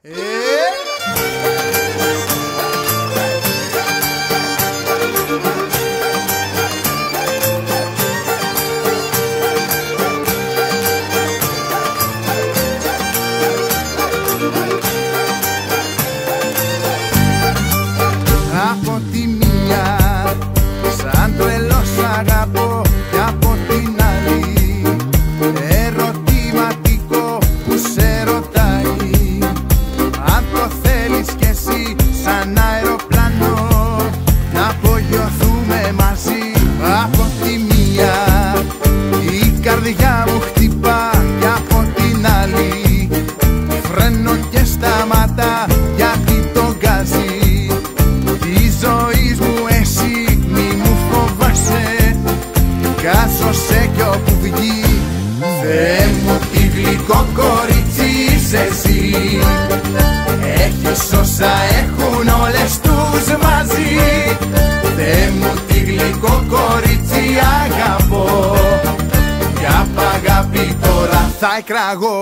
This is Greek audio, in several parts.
Από τη μία σαν τρελός αγαπώ και από την άλλη ερωτηματικό που σε ρωτάει αν το θέλεις κι εσύ σαν αεροπλάνο να απογειωθούμε μαζί. Από τη μία η καρδιά μου χτυπά και από την άλλη φρένω και σταματά γιατί το γκάζι της ζωής μου εσύ μη μου φοβάσαι. Κάσωσέ κι όπου βγει Θεέ μου τι γλυκό κορίτσι είσαι εσύ. Έχεις όσα έχουν όλες τους μαζί. Θεέ μου τι γλυκό κορίτσι αγαπώ κι απ' αγάπη τώρα θα εκραγώ.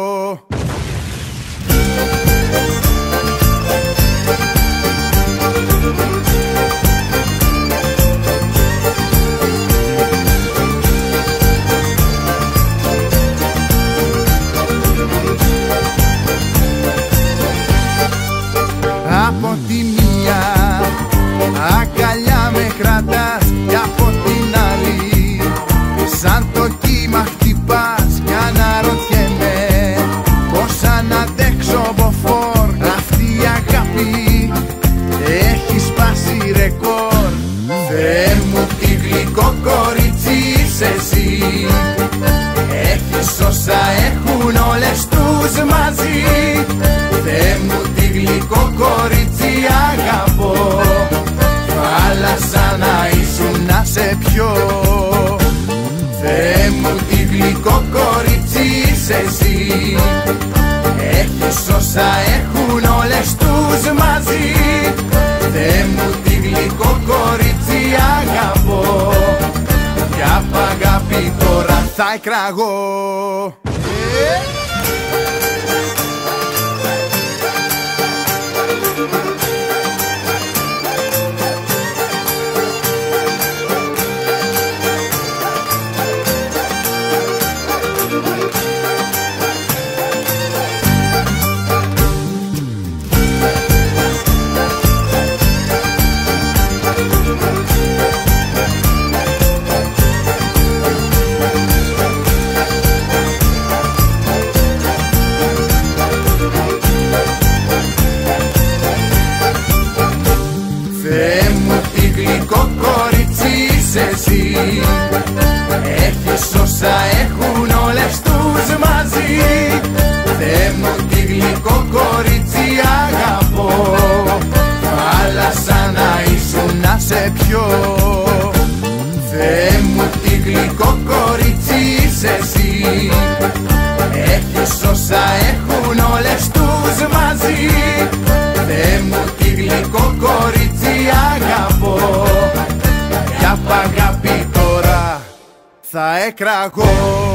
Από τη μία αγκαλιά με κρατάς και από την άλλη σαν το κύμα χτυπάς κι αναρωτιέμαι πως αν αντέξω μποφόρ αυτή η αγάπη έχει σπάσει ρεκόρ. Θεέ μου τι γλυκό κορίτσι είσαι εσύ. Έχεις όσα έχουν όλες τους μαζί. Θεέ μου τι γλυκό κορίτσι αγαπώ. Θάλασσα να ήσουν να σε πιω. Θεέ μου τι γλυκό κορίτσι είσαι εσύ. Έχεις όσα έχουν όλες τους μαζί. Θεέ μου τι γλυκό κορίτσι αγαπώ κι απ' αγάπη τώρα θα εκραγώ. Θεέ μου τι γλυκό κορίτσι είσαι εσύ. Έχεις όσα έχουν όλες τους μαζί. Θεέ μου τι γλυκό κορίτσι αγαπώ. Θάλασσα να ήσουν να σε πιω. Θεέ μου τι γλυκό κορίτσι είσαι εσύ. Έχεις όσα έχουν όλες τους μαζί. Θεέ μου τι γλυκό κορίτσι αγαπώ κι απ' αγάπη τώρα θα εκραγώ.